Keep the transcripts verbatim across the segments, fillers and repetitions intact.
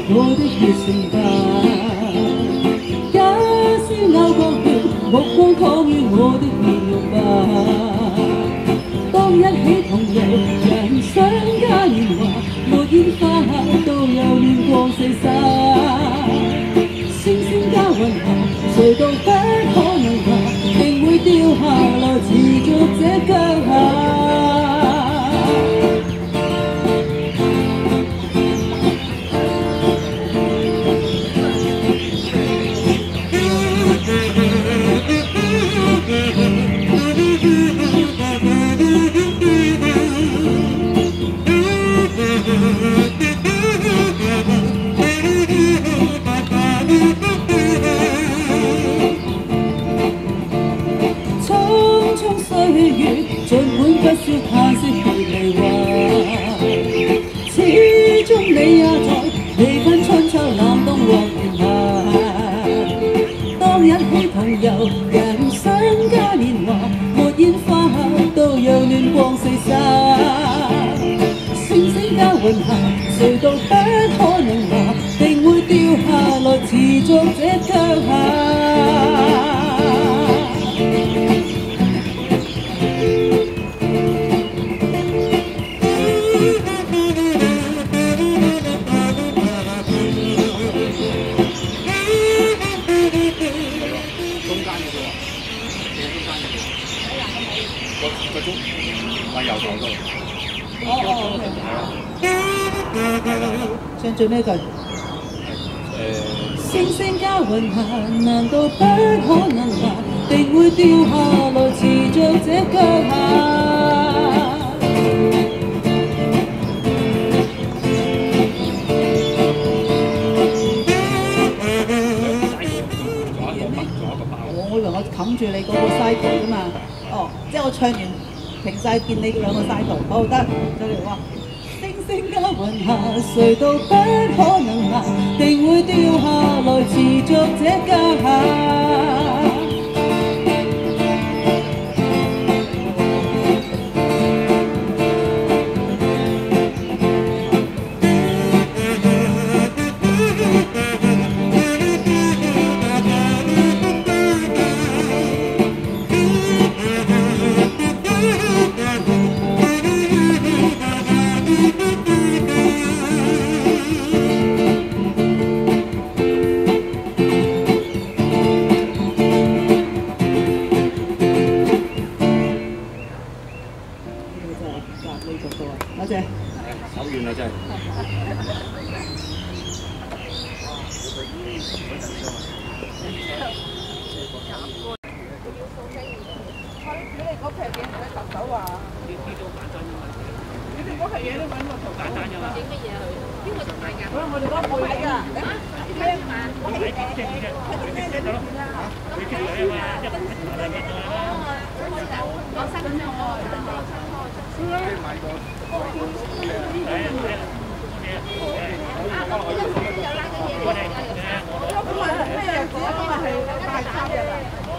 我的血性吧。假使咬過血，目光抗於我的面容吧。當一起同遊，人生加年華，沒煙花都有暖光四散。星星加雲霞，誰都不可能話，定會掉下來持續這腳下。儘管不說嘆息別離話，始終你也在，未分春秋南東或炎夏。當一起同遊，人生加年華，沒煙花都有暖光四散。星星加雲霞，誰都不可能話，定會掉下來持續這腳下。 個鐘，我右手嗰度。 哦哦，OK。唱最尾句。誒。星星加雲霞，難道不可能話，定會掉下來持續這腳下。我以為我冚住你嗰個 cycle 㗎嘛。哦，即係我唱完停晒，見你兩個 cycle，好得，再嚟哇！星星加雲霞，誰都不可能話，定會掉下來持續這腳下。多謝。手軟啦真係。你哋嗰撇嘢唔使特首話。呢啲都簡單啫嘛。你哋嗰撇嘢都揾個頭簡單啫嘛。整乜嘢去？邊個做賣㗎？我哋嗰個係㗎。咩嘛？我係誒誒，佢咩嘅咯？佢傾偈啊嘛，一一同埋兩個啦。講新咁樣喎。買過。係啊係啊。我哋今日咩日子啊？今日係大週日啊！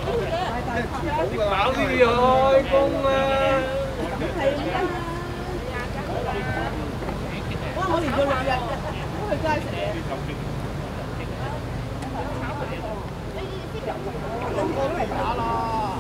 搞啲開工啊！哇！我連續兩日都去街食嘢。個個都嚟打啦！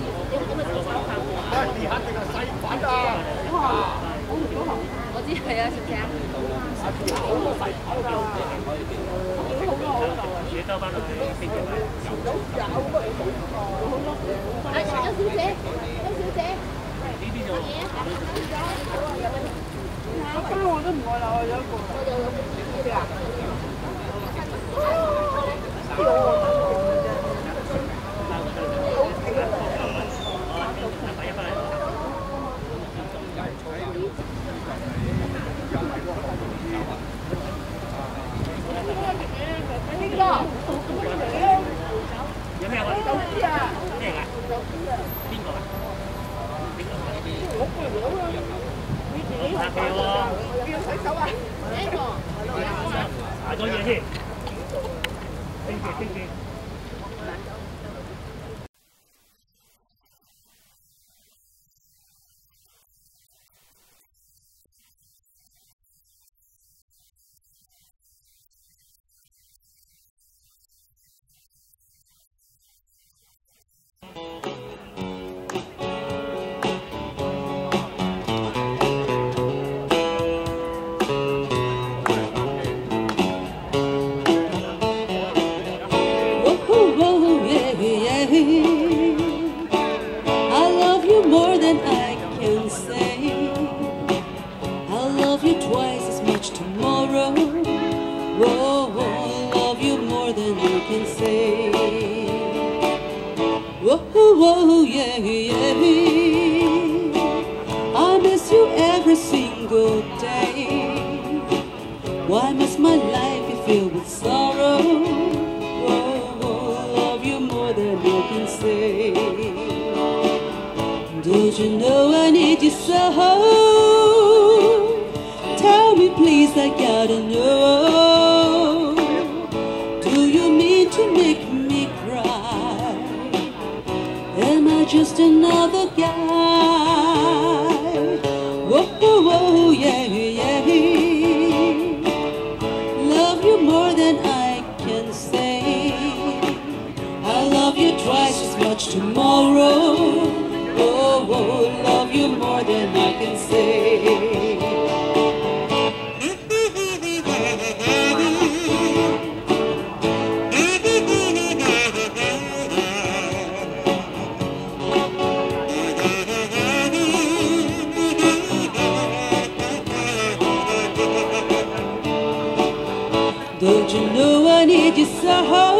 喂，地下定係細粉啊！哇！我知係啊，食唔食啊？好個細粉㗎！好多好多啊！寫多翻去邊度啊？有有好多好多。啊，有小姐，有小姐。呢啲就乜嘢啊？今日我都唔愛啦，我有一個。我有有呢啲啊。有咩啊？手指啊！咩嚟㗎？邊個啊？邊個啊？我背唔到啊！你自己拍嘅喎。要洗手啊！呢個。搽咗嘢先。叮住叮住。 than I can say. I'll love you twice as much tomorrow. Whoa, whoa, love you more than I can say. Whoa, whoa, yeah, yeah. I miss you every single day. Why must my life be filled with sorrow? Whoa, whoa, love you more than I can say. Don't you know I need you so? Tell me please, I gotta know. Do you mean to make me cry? Am I just another guy? Whoa, whoa, whoa, yeah, yeah. Love you more than I can say. I love you twice as much tomorrow. Oh, oh, love you more than I can say. Don't you know I need you so?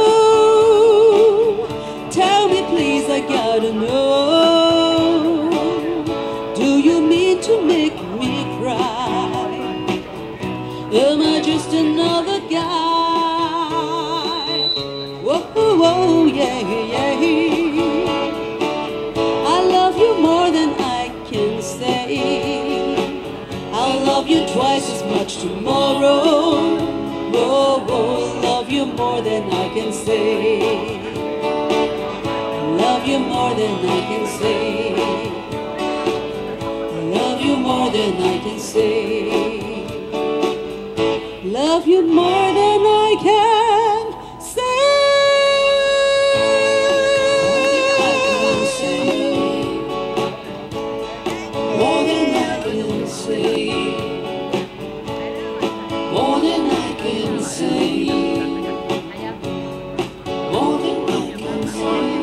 Tell me please, I gotta know. Do you mean to make me cry? Am I just another guy? Whoa, whoa, yeah, yeah. I love you more than I can say. I'll love you twice as much tomorrow. Whoa, whoa, love you more than I can say. Love you more than I can say. Love you more than I can say. Love you more than I can say. More than I can say. More than I can say. More than I can say.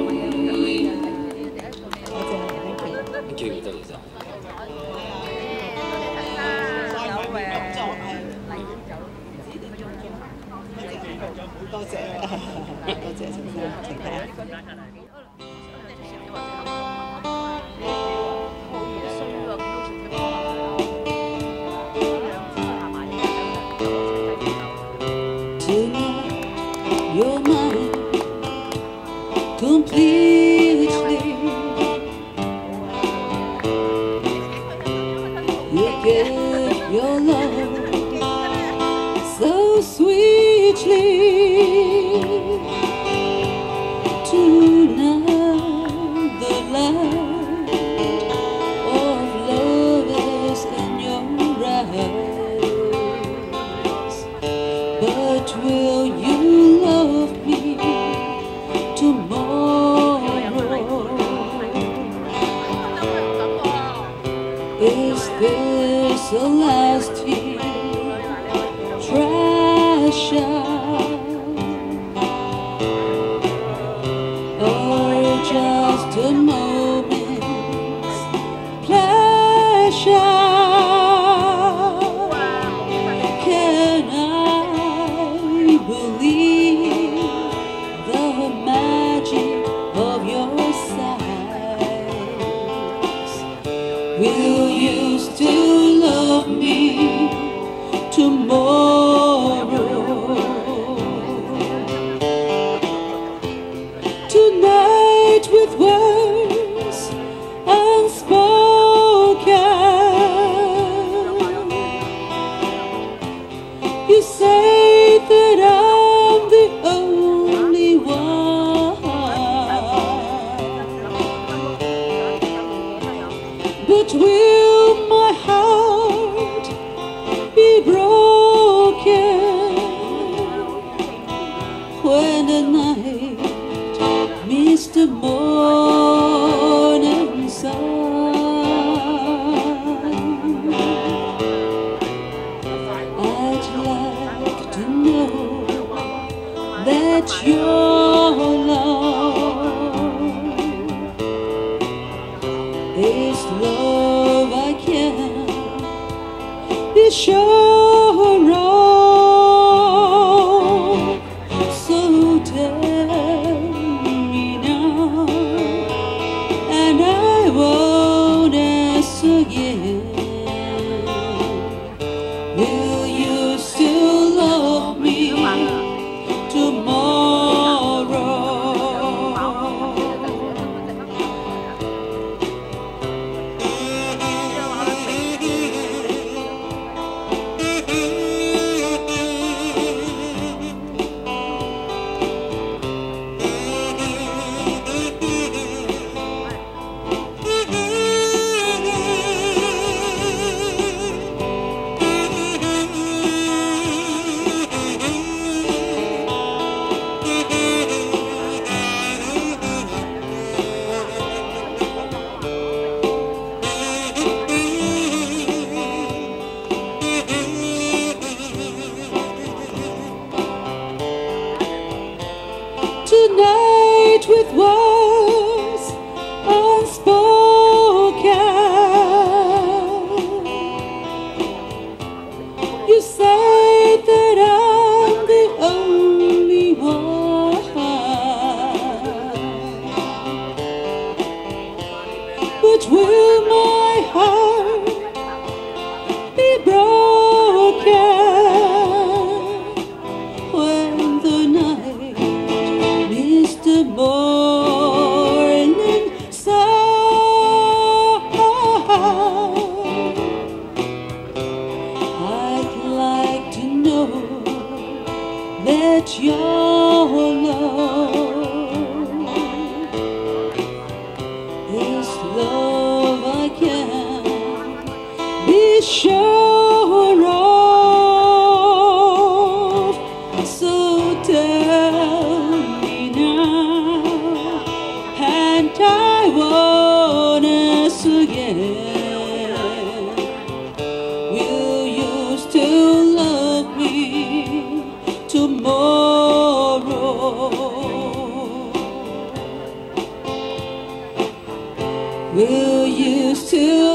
Thank you，多謝晒。 多謝，多謝，請請睇下。 You're mine completely. You give your love so sweetly. Tonight the light of love is in your eyes. But will you love me tomorrow? Is this a lasting treasure, or just a moment's pleasure? Can I believe the magic of your sighs? Will you still love me tomorrow? Tonight with words unspoken, you say that I'm the only one, but will my heart be broken when the night meets the morning sun? I'd like to know that your love This love I can't be sure of. So tell me now, and I won't ask again. Will you still love me tomorrow? Tonight with words unspoken, you say that I'm the only one, but will my heart be broken when the night the morning sun? I'd like to know that your love is love I can't be sure of. So tell and I won't ask again. Will you still love me tomorrow? Will you still